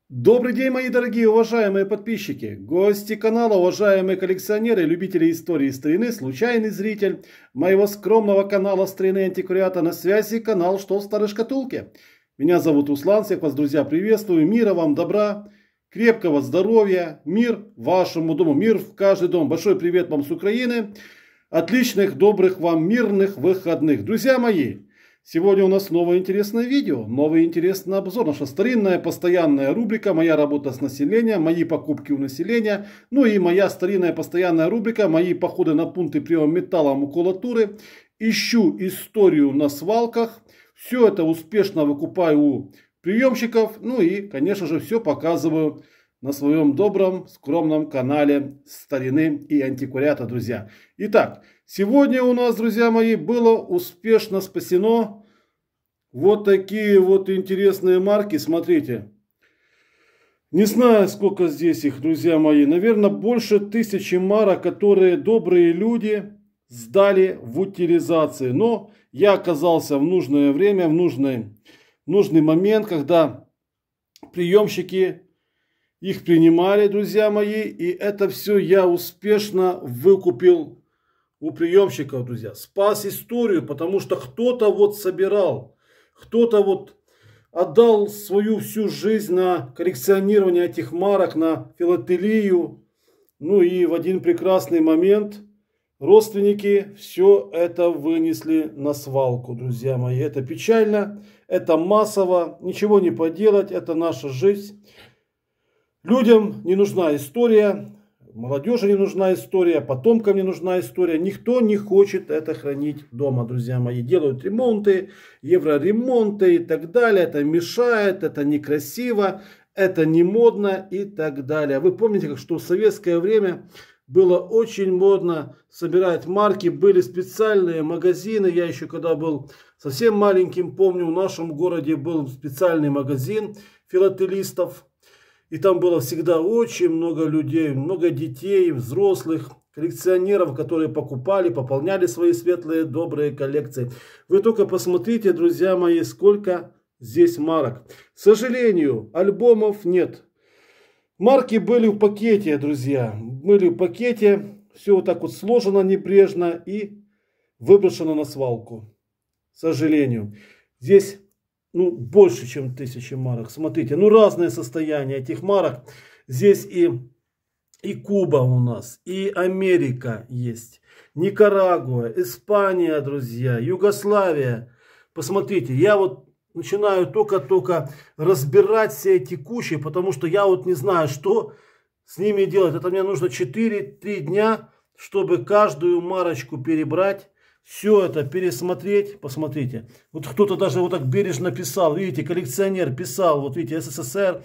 Добрый день, мои дорогие уважаемые подписчики, гости канала, уважаемые коллекционеры, любители истории старины, случайный зритель моего скромного канала Старины Антиквариата. На связи канал «Что в старой шкатулке?». Меня зовут Услан, всех вас, друзья, приветствую, мира вам, добра, крепкого здоровья, мир вашему дому, мир в каждый дом. Большой привет вам с Украины, отличных, добрых вам, мирных выходных. Друзья мои, сегодня у нас новое интересное видео, новый интересный обзор. Наша старинная постоянная рубрика «Моя работа с населением», «Мои покупки у населения». Ну и моя старинная постоянная рубрика «Мои походы на пункты приема металла, макулатуры». Ищу историю на свалках. Все это успешно выкупаю у приемщиков. Ну и, конечно же, все показываю на своем добром, скромном канале старины и антиквариата, друзья. Итак, сегодня у нас, друзья мои, было успешно спасено вот такие вот интересные марки. Смотрите. Не знаю, сколько здесь их, друзья мои. Наверное, больше 1000 марок, которые добрые люди сдали в утилизации. Но я оказался в нужное время, в нужный момент, когда приемщики их принимали, друзья мои. И это все я успешно выкупил у приемщиков, друзья. Спас историю, потому что кто-то вот собирал, кто-то вот отдал свою всю жизнь на коллекционирование этих марок, на филателию. Ну и в один прекрасный момент родственники все это вынесли на свалку, друзья мои. Это печально, это массово, ничего не поделать, это наша жизнь. Людям не нужна история, молодежи не нужна история, потомкам не нужна история. Никто не хочет это хранить дома, друзья мои. Делают ремонты, евроремонты и так далее. Это мешает, это некрасиво, это не модно и так далее. Вы помните, что в советское время было очень модно собирать марки. Были специальные магазины. Я еще когда был совсем маленьким, помню, в нашем городе был специальный магазин филателистов. И там было всегда очень много людей, много детей, взрослых, коллекционеров, которые покупали, пополняли свои светлые, добрые коллекции. Вы только посмотрите, друзья мои, сколько здесь марок. К сожалению, альбомов нет. Марки были в пакете, друзья. Были в пакете. Все вот так вот сложено небрежно и выброшено на свалку. К сожалению. Здесь больше, чем 1000 марок. Смотрите, разное состояние этих марок. Здесь и Куба у нас, и Америка есть, Никарагуа, Испания, друзья, Югославия. Посмотрите, я вот начинаю только разбирать все эти кучи, потому что я вот не знаю, что с ними делать. Это мне нужно 4-3 дня, чтобы каждую марочку перебрать. Все это пересмотреть, посмотрите. Вот кто-то даже вот так бережно писал, видите, коллекционер писал, вот видите, СССР,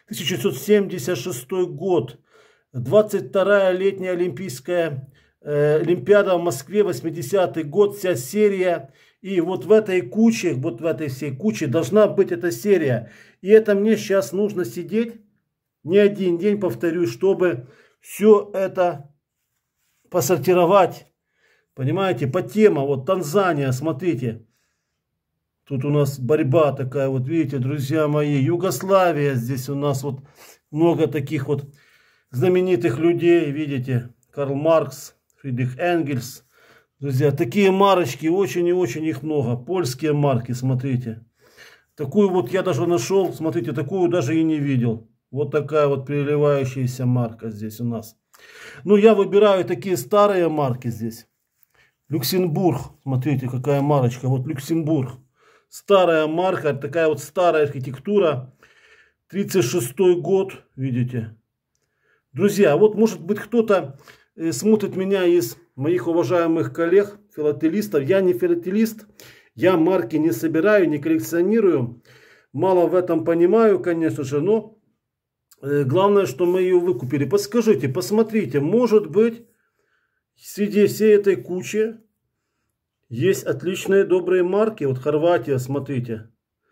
1976 год, 22-я летняя олимпийская олимпиада в Москве, 80-й год, вся серия. И вот в этой куче, вот в этой всей куче должна быть эта серия. И это мне сейчас нужно сидеть не один день, повторюсь, чтобы все это посортировать. Понимаете, по темам, вот Танзания, смотрите, тут у нас борьба такая, вот видите, друзья мои, Югославия, здесь у нас вот много таких вот знаменитых людей, видите, Карл Маркс, Фридрих Энгельс, друзья, такие марочки, очень и очень их много, польские марки, смотрите, такую вот я даже нашел, смотрите, такую даже и не видел, вот такая вот переливающаяся марка здесь у нас. Ну, я выбираю такие старые марки здесь. Люксембург, смотрите, какая марочка, вот Люксембург, старая марка, такая вот старая архитектура, 36-й год, видите. Друзья, вот может быть кто-то смотрит меня из моих уважаемых коллег, филателистов. Я не филателист, я марки не собираю, не коллекционирую, мало в этом понимаю, конечно же, но главное, что мы ее выкупили. Подскажите, посмотрите, может быть, среди всей этой кучи есть отличные добрые марки. Вот Хорватия, смотрите.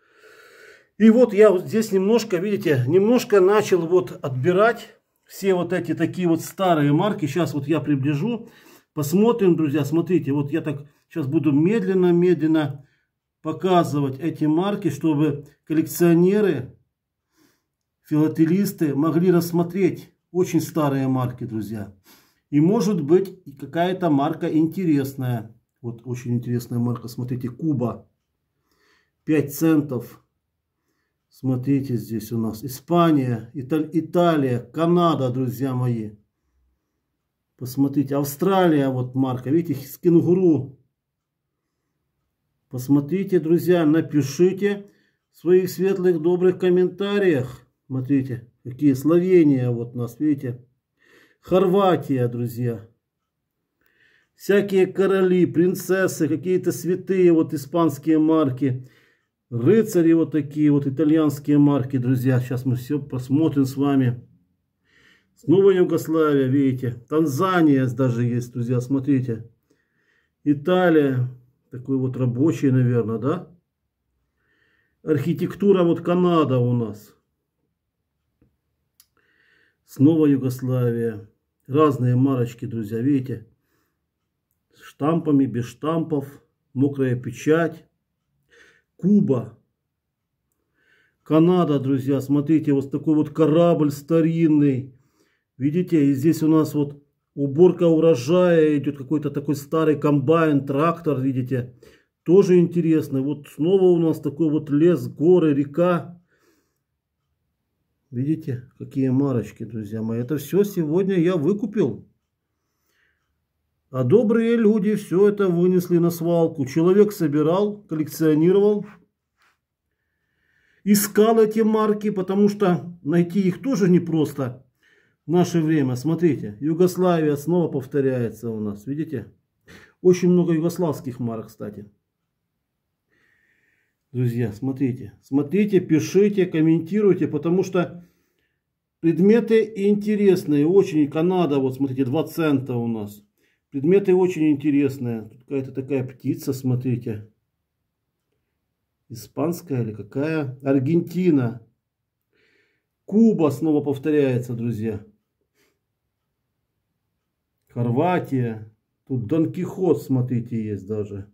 И вот я вот здесь немножко, видите, немножко начал вот отбирать все вот эти такие вот старые марки. Сейчас вот я приближу. Посмотрим, друзья, смотрите. Вот я так сейчас буду медленно показывать эти марки, чтобы коллекционеры филателисты могли рассмотреть очень старые марки, друзья. И может быть какая-то марка интересная. Вот очень интересная марка, смотрите, Куба. 5 центов. Смотрите, здесь у нас Испания, Италия, Канада, друзья мои. Посмотрите, Австралия, вот марка, видите, с кенгуру. Посмотрите, друзья, напишите в своих светлых, добрых комментариях. Смотрите, какие Словения вот у нас, видите. Хорватия, друзья. Всякие короли, принцессы, какие-то святые, вот испанские марки. Рыцари вот такие вот итальянские марки, друзья. Сейчас мы все посмотрим с вами. Снова Югославия, видите. Танзания даже есть, друзья, смотрите. Италия. Такой вот рабочий, наверное, да? Архитектура, вот Канада у нас. Снова Югославия. Разные марочки, друзья, видите. С штампами, без штампов. Мокрая печать. Куба. Канада, друзья, смотрите, вот такой вот корабль старинный. Видите, и здесь у нас вот уборка урожая идет, какой-то такой старый комбайн, трактор, видите. Тоже интересно. Вот снова у нас такой вот лес, горы, река. Видите, какие марочки, друзья мои. Это все сегодня я выкупил. А добрые люди все это вынесли на свалку. Человек собирал, коллекционировал. Искал эти марки, потому что найти их тоже непросто в наше время. Смотрите, Югославия снова повторяется у нас. Видите? Очень много югославских марок, кстати. Друзья, смотрите. Смотрите, пишите, комментируйте, потому что предметы интересные. Очень. Канада, вот смотрите, 2 цента у нас. Предметы очень интересные. Тут какая-то такая птица, смотрите. Испанская или какая? Аргентина. Куба снова повторяется, друзья. Хорватия. Тут Дон Кихот, смотрите, есть даже.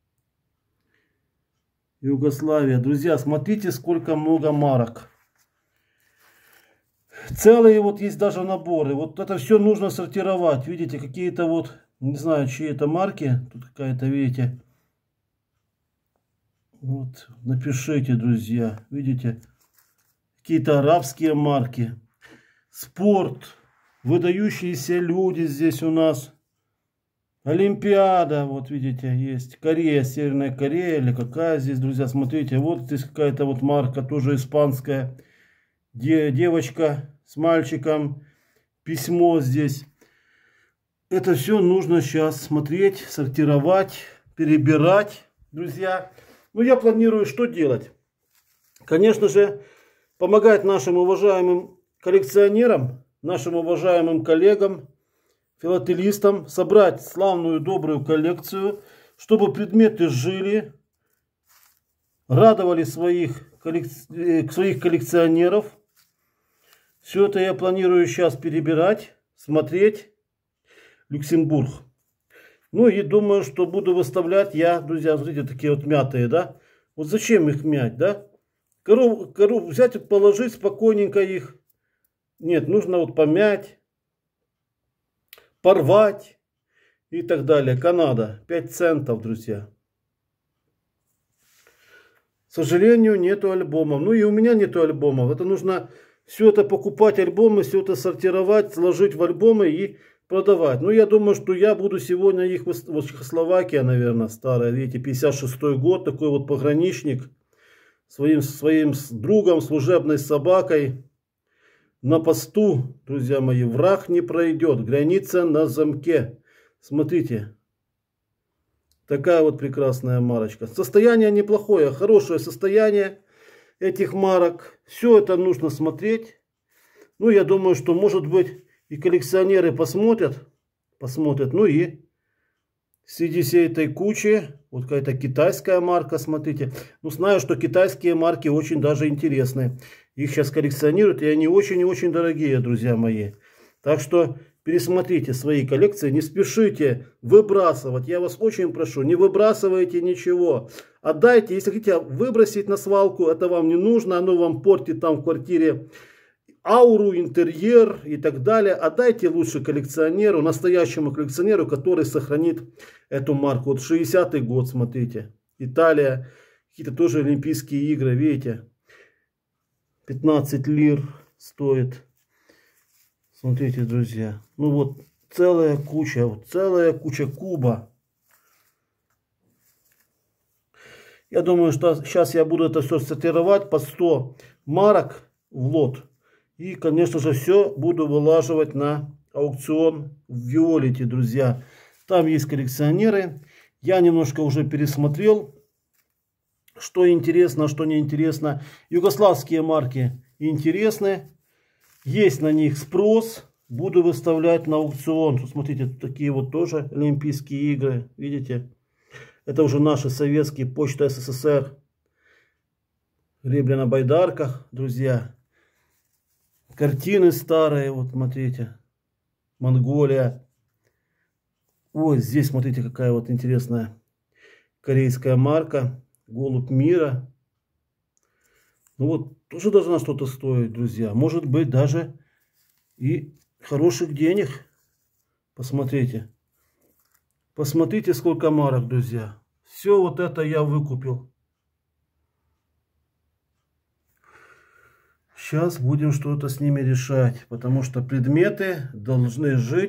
Югославия. Друзья, смотрите, сколько много марок. Целые вот есть даже наборы. Вот это все нужно сортировать. Видите, какие-то вот, не знаю, чьи это марки. Тут какая-то, видите. Вот, напишите, друзья. Видите, какие-то арабские марки. Спорт. Выдающиеся люди здесь у нас. Олимпиада, вот видите, есть. Корея, Северная Корея или какая здесь, друзья, смотрите. Вот здесь какая-то вот марка, тоже испанская. Девочка с мальчиком. Письмо здесь. Это все нужно сейчас смотреть, сортировать, перебирать, друзья. Ну, я планирую, что делать. Конечно же, помогать нашим уважаемым коллекционерам, нашим уважаемым коллегам, филателистам собрать славную добрую коллекцию, чтобы предметы жили, радовали своих коллекционеров. Все это я планирую сейчас перебирать, смотреть. Люксембург. Ну и думаю, что буду выставлять я, друзья, смотрите, такие вот мятые, да. Вот зачем их мять, да? Кору взять, положить спокойненько их. Нет, нужно вот помять, порвать и так далее. Канада, 5 центов, друзья. К сожалению, нету альбомов. Ну и у меня нету альбомов. Это нужно все это покупать, альбомы, все это сортировать, сложить в альбомы и продавать. Ну, я думаю, что я буду сегодня их... Вот Чехословакия, наверное, старая. Видите, 56-й год. Такой вот пограничник. Своим другом, служебной собакой. На посту, друзья мои, враг не пройдет. Граница на замке. Смотрите. Такая вот прекрасная марочка. Состояние неплохое. Хорошее состояние этих марок. Все это нужно смотреть. Ну, я думаю, что, может быть, и коллекционеры посмотрят. Ну и среди всей этой кучи, вот какая-то китайская марка, смотрите. Ну, знаю, что китайские марки очень даже интересные. Их сейчас коллекционируют, и они очень и очень дорогие, друзья мои. Так что пересмотрите свои коллекции, не спешите выбрасывать. Я вас очень прошу, не выбрасывайте ничего. Отдайте, если хотите выбросить на свалку, это вам не нужно, оно вам портит там в квартире ауру, интерьер и так далее. Отдайте лучше коллекционеру, настоящему коллекционеру, который сохранит эту марку. Вот 60-й год, смотрите. Италия, какие-то тоже Олимпийские игры, видите. 15 лир стоит. Смотрите, друзья. Ну вот целая куча куба. Я думаю, что сейчас я буду это все сортировать по 100 марок в лот. И, конечно же, все буду вылаживать на аукцион в Виолете, друзья. Там есть коллекционеры. Я немножко уже пересмотрел, что интересно, что не интересно. Югославские марки интересны. Есть на них спрос. Буду выставлять на аукцион. Смотрите, такие вот тоже Олимпийские игры. Видите? Это уже наши советские, Почта СССР. Гребля на байдарках, друзья. Картины старые, вот смотрите. Монголия. Ой, здесь смотрите, какая вот интересная корейская марка. Голубь мира. Ну вот, тоже должна что-то стоить, друзья. Может быть, даже и хороших денег. Посмотрите. Посмотрите, сколько марок, друзья. Все вот это я выкупил. Сейчас будем что-то с ними решать. Потому что предметы должны жить.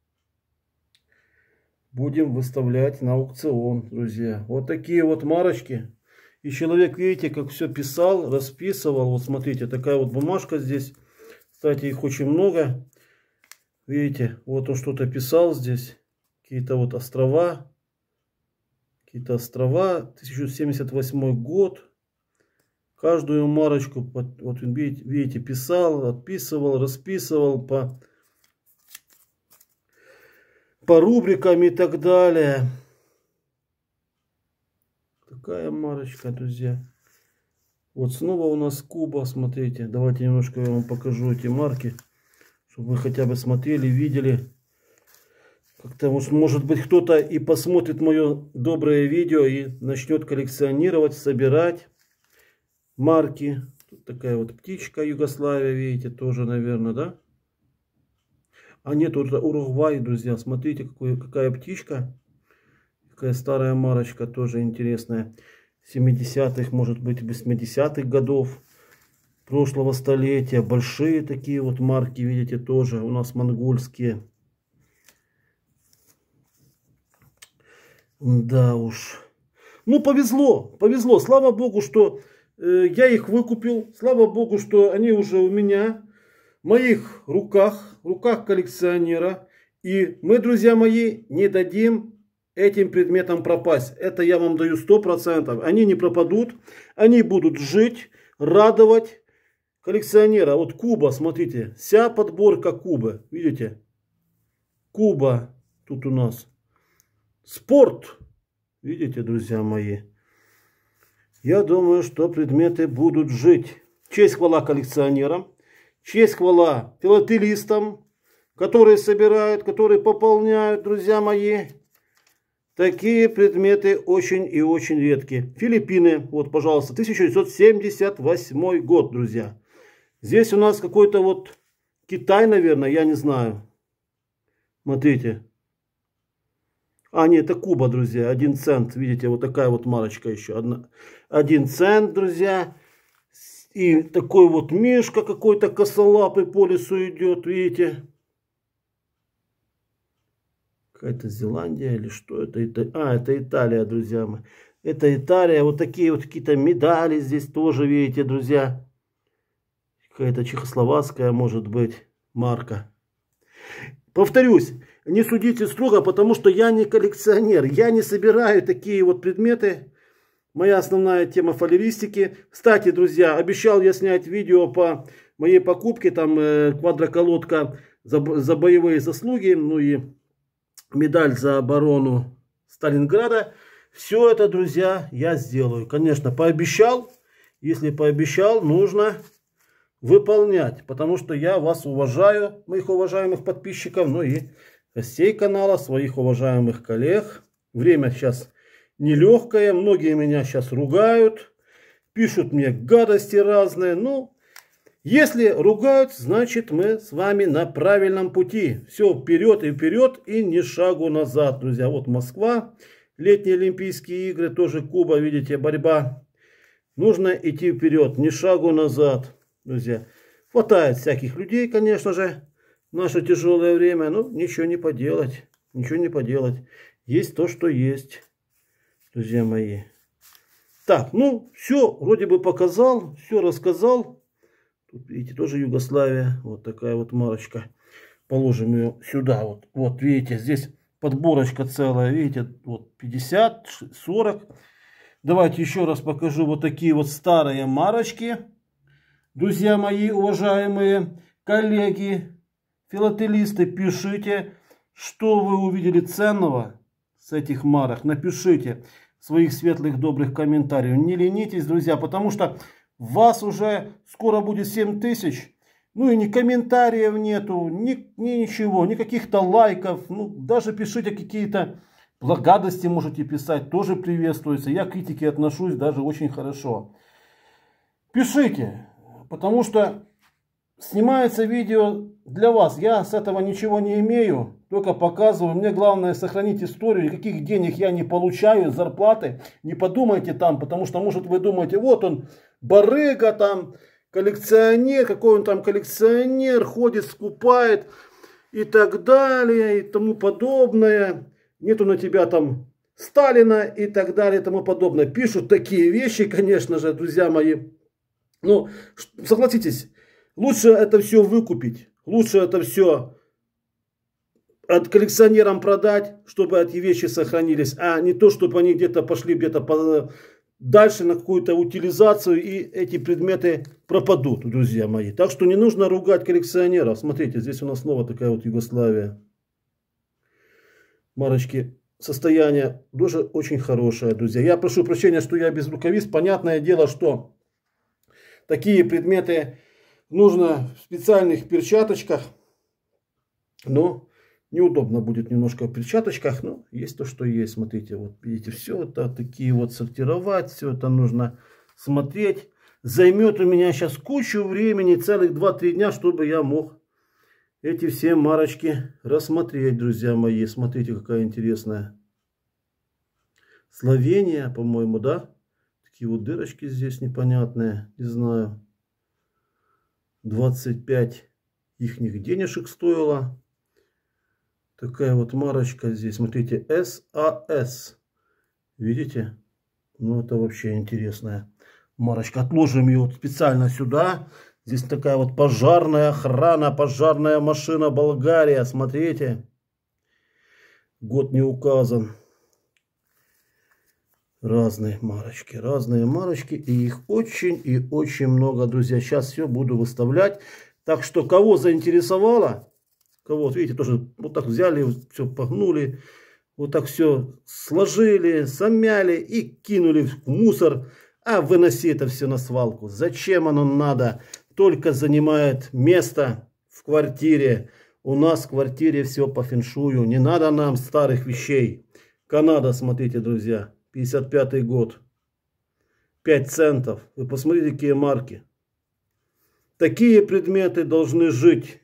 Будем выставлять на аукцион, друзья. Вот такие вот марочки. И человек, видите, как все писал, расписывал. Вот смотрите, такая вот бумажка здесь. Кстати, их очень много. Видите, вот он что-то писал здесь. Какие-то вот острова. Какие-то острова. 1078 год. Каждую марочку, вот видите, писал, отписывал, расписывал по рубрикам и так далее. Такая марочка, друзья. Вот снова у нас Куба, смотрите. Давайте немножко я вам покажу эти марки, чтобы вы хотя бы смотрели, видели. Как-то, может быть, кто-то и посмотрит мое доброе видео и начнет коллекционировать, собирать марки. Тут такая вот птичка Югославия, видите, тоже, наверное, да? А нет, это Уругвай, друзья. Смотрите, какая птичка. Какая старая марочка, тоже интересная. 70-х, может быть, 80-х годов прошлого столетия. Большие такие вот марки, видите, тоже у нас монгольские. Да уж. Ну, повезло. Слава Богу, что я их выкупил. Слава Богу, что они уже у меня. В моих руках коллекционера. И мы, друзья мои, не дадим этим предметам пропасть. Это я вам даю 100%. Они не пропадут. Они будут жить, радовать коллекционера. Вот Куба, смотрите. Вся подборка Кубы. Видите? Куба тут у нас. Спорт. Видите, друзья мои? Я думаю, что предметы будут жить. Честь хвала коллекционерам. Честь хвала филателистам, которые собирают, которые пополняют, друзья мои. Такие предметы очень и очень редкие. Филиппины, вот, пожалуйста, 1978 год, друзья. Здесь у нас какой-то вот Китай, наверное, я не знаю. Смотрите. А, нет, это Куба, друзья, 1 цент. Видите, вот такая вот марочка еще. 1 цент, друзья. И такой вот мишка какой-то косолапый по лесу идет, видите. Какая-то Зеландия или что это? А, это Италия, друзья мои. Это Италия. Вот такие вот какие-то медали здесь тоже, видите, друзья. Какая-то чехословацкая, может быть, марка. Повторюсь, не судите строго, потому что я не коллекционер. Я не собираю такие вот предметы. Моя основная тема фалеристики. Кстати, друзья, обещал я снять видео по моей покупке. Там квадроколодка за боевые заслуги. Ну и медаль за оборону Сталинграда. Все это, друзья, я сделаю. Конечно, пообещал. Если пообещал, нужно выполнять. Потому что я вас уважаю, моих уважаемых подписчиков. Ну и гостей канала, своих уважаемых коллег. Время сейчас нелегкое. Многие меня сейчас ругают. Пишут мне гадости разные. Ну, Если ругают, значит мы с вами на правильном пути. Все вперед и ни шагу назад, друзья. Вот Москва, летние Олимпийские игры, тоже Куба, видите, борьба. Нужно идти вперед, ни шагу назад, друзья. Хватает всяких людей, конечно же, в наше тяжелое время. Но ничего не поделать, ничего не поделать. Есть то, что есть, друзья мои. Так, ну, все, вроде бы показал, все рассказал. Тут, видите, тоже Югославия. Вот такая вот марочка. Положим ее сюда. Вот, видите, здесь подборочка целая. Видите, вот 50, 40. Давайте еще раз покажу вот такие вот старые марочки. Друзья мои, уважаемые коллеги, филателисты, пишите, что вы увидели ценного с этих марок. Напишите своих светлых добрых комментариев. Не ленитесь, друзья, потому что вас уже скоро будет 7000. Ну и ни комментариев нету, ни ничего, ни каких-то лайков. Ну, даже пишите какие-то гадости, можете писать, тоже приветствуется. Я к критике отношусь даже очень хорошо. Пишите, потому что снимается видео для вас. Я с этого ничего не имею, только показываю. Мне главное сохранить историю. Никаких денег я не получаю, зарплаты. Не подумайте там, потому что, может, вы думаете, вот он, барыга там, коллекционер, какой он там коллекционер, ходит, скупает и так далее, и тому подобное. Нету на тебя там Сталина и так далее и тому подобное. Пишут такие вещи, конечно же, друзья мои. Ну, согласитесь, лучше это все выкупить. Лучше это все от коллекционерам продать, чтобы эти вещи сохранились. А не то, чтобы они где-то пошли где-то дальше на какую-то утилизацию и эти предметы пропадут, друзья мои. Так что не нужно ругать коллекционеров. Смотрите, здесь у нас снова такая вот Югославия. Марочки, состояние тоже очень хорошее, друзья. Я прошу прощения, что я без рукавиц. Понятное дело, что такие предметы нужно в специальных перчаточках. Но неудобно будет немножко в перчаточках. Но есть то, что есть. Смотрите, вот видите, все это такие вот сортировать. Все это нужно смотреть. Займет у меня сейчас кучу времени, целых 2-3 дня, чтобы я мог эти все марочки рассмотреть, друзья мои. Смотрите, какая интересная. Словения, по-моему, да? Такие вот дырочки здесь непонятные. Не знаю. 25 ихних денежек стоила. Такая вот марочка здесь. Смотрите, САС. Видите? Ну, это вообще интересная марочка. Отложим ее вот специально сюда. Здесь такая вот пожарная охрана, пожарная машина Болгария. Смотрите. Год не указан. Разные марочки. И их очень и очень много, друзья. Сейчас все буду выставлять. Так что, кого заинтересовало, кого, видите, тоже вот так взяли, все погнули. Вот так все сложили, замяли и кинули в мусор. А выноси это все на свалку. Зачем оно надо? Только занимает место в квартире. У нас в квартире все по феншую. Не надо нам старых вещей. Канада, смотрите, друзья. 55-й год. 5 центов. Вы посмотрите, какие марки. Такие предметы должны жить.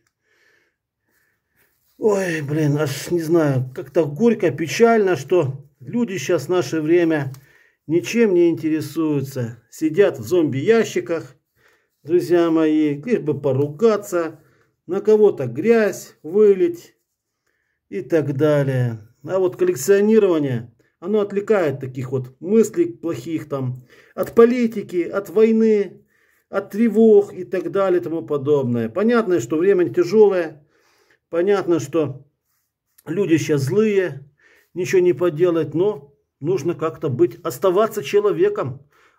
Ой, блин, аж не знаю. Как-то горько, печально, что люди сейчас в наше время ничем не интересуются. Сидят в зомби-ящиках. Друзья мои, лишь бы поругаться, на кого-то грязь вылить и так далее. А вот коллекционирование, оно отвлекает таких вот мыслей плохих там, от политики, от войны, от тревог и так далее и тому подобное. Понятно, что время тяжелое, понятно, что люди сейчас злые, ничего не поделать, но нужно как-то оставаться человеком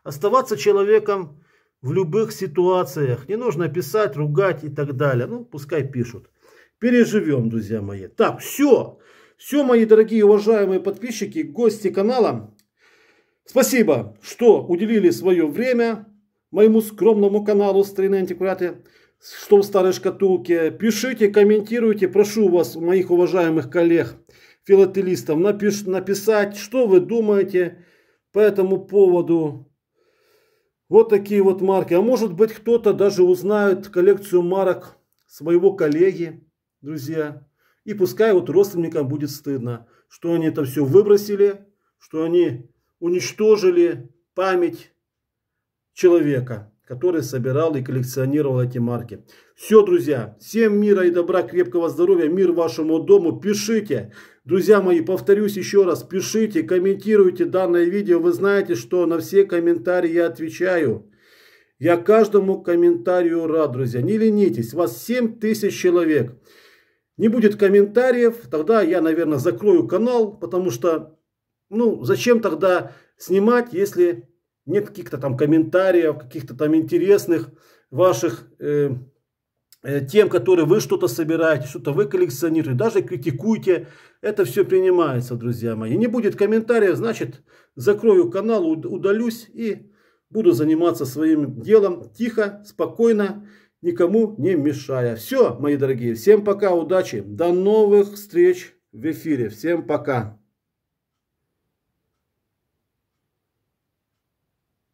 в любых ситуациях. Не нужно писать, ругать и так далее. Ну, пускай пишут. Переживем, друзья мои. Так, все. Все, мои дорогие, уважаемые подписчики, гости канала. Спасибо, что уделили свое время моему скромному каналу Старинные антиквариаты, что в старой шкатулке. Пишите, комментируйте. Прошу вас, моих уважаемых коллег, филателистов, написать, что вы думаете по этому поводу. Вот такие вот марки. А может быть, кто-то даже узнает коллекцию марок своего коллеги, друзья. И пускай вот родственникам будет стыдно, что они это все выбросили, что они уничтожили память человека, который собирал и коллекционировал эти марки. Все, друзья, всем мира и добра, крепкого здоровья, мир вашему дому. Пишите, друзья мои, повторюсь еще раз, пишите, комментируйте данное видео. Вы знаете, что на все комментарии я отвечаю. Я каждому комментарию рад, друзья. Не ленитесь, вас 7000 человек. Не будет комментариев, тогда я, наверное, закрою канал, потому что, ну, зачем тогда снимать, если нет каких-то там комментариев, каких-то там интересных ваших тем, которые вы что-то собираете, что-то вы коллекционируете, даже критикуйте, это все принимается, друзья мои. Не будет комментариев, значит, закрою канал, удалюсь и буду заниматься своим делом тихо, спокойно, никому не мешая. Все, мои дорогие, всем пока, удачи, до новых встреч в эфире, всем пока.